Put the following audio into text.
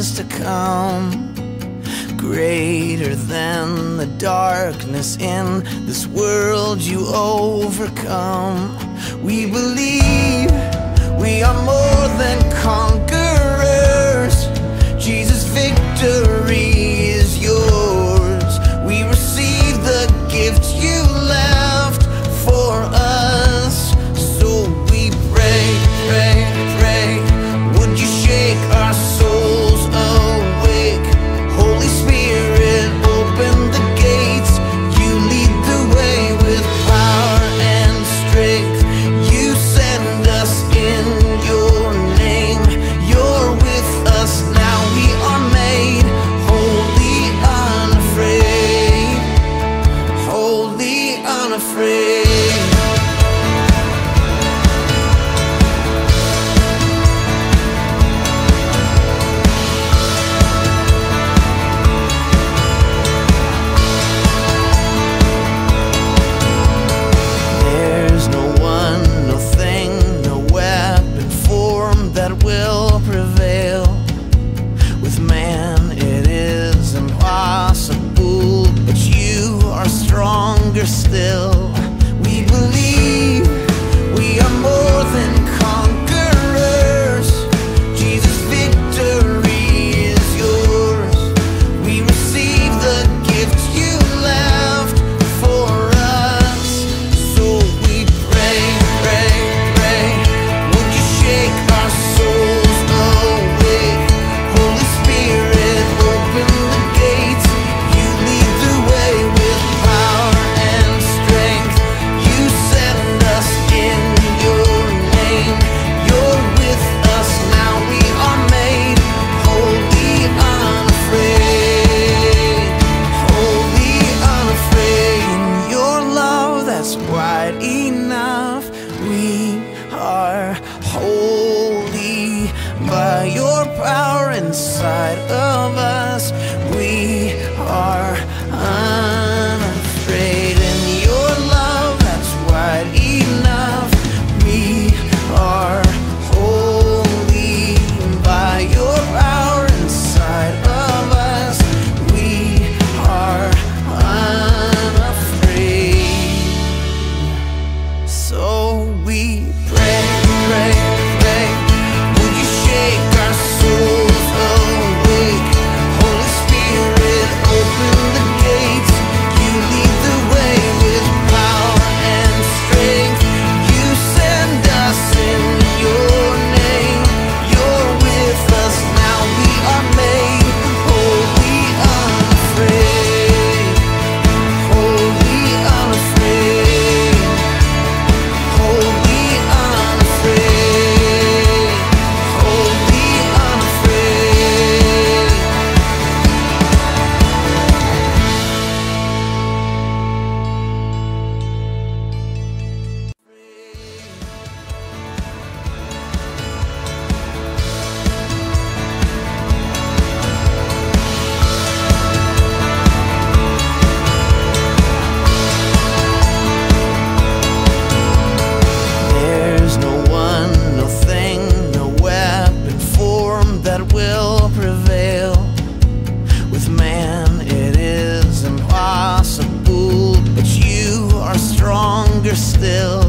is to come. Greater than the darkness in this world you overcome. We believe we are more than conquerors. Jesus' victory is yours. We receive the gift you left for us. So we pray, pray, pray. Would you shake our souls awake? Holy Spirit, open the gates. You lead the way with power and strength. You send us in your name. You're with us now. We are made holy, unafraid. Holy, unafraid. Will prevail. With man it is impossible, but you are stronger still. We believe we are more than conquerors. Jesus' victory is yours. We receive the gift you left for us. So we pray, pray, pray. Would you shake our souls awake? Holy Spirit, open the gates. You lead the way with power and strength. You send us in your name. You're with us now. We are made holy, unafraid. Holy, unafraid. In your love that's wide enough, we are holy. By your power inside of us, we are unafraid. In your love that's wide enough, we are holy. By your power inside of us, we are unafraid. So we pray, pray, pray. Would you shake our souls awake? Holy Spirit, open the gates. You lead the way with power and strength. You send us in your name. You're with us now. We are made holy, unafraid. Holy, unafraid. Holy, unafraid. Holy, unafraid. There's no one, no thing, no weapon formed that will prevail. With man it is impossible, but you are stronger still.